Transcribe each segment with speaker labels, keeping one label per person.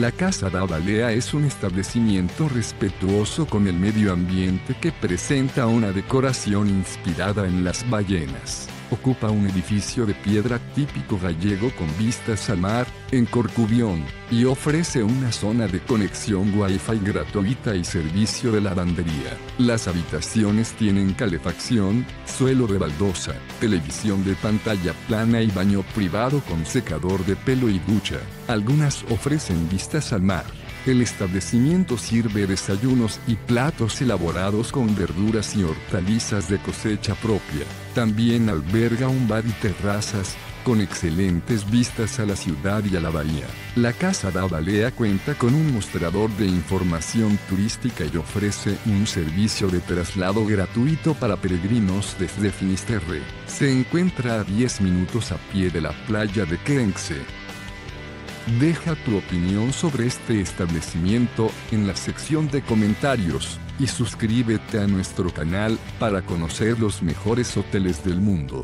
Speaker 1: La Casa da Balea es un establecimiento respetuoso con el medio ambiente que presenta una decoración inspirada en las ballenas. Ocupa un edificio de piedra típico gallego con vistas al mar, en Corcubión, y ofrece una zona de conexión Wi-Fi gratuita y servicio de lavandería. Las habitaciones tienen calefacción, suelo de baldosa, televisión de pantalla plana y baño privado con secador de pelo y ducha. Algunas ofrecen vistas al mar. El establecimiento sirve desayunos y platos elaborados con verduras y hortalizas de cosecha propia. También alberga un bar y terrazas, con excelentes vistas a la ciudad y a la bahía. La Casa da Balea cuenta con un mostrador de información turística y ofrece un servicio de traslado gratuito para peregrinos desde Finisterre. Se encuentra a 10 minutos a pie de la playa de Quenxe. Deja tu opinión sobre este establecimiento en la sección de comentarios y suscríbete a nuestro canal para conocer los mejores hoteles del mundo.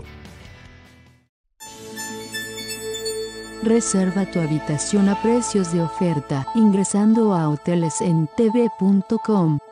Speaker 2: Reserva tu habitación a precios de oferta ingresando a hotelesentv.com.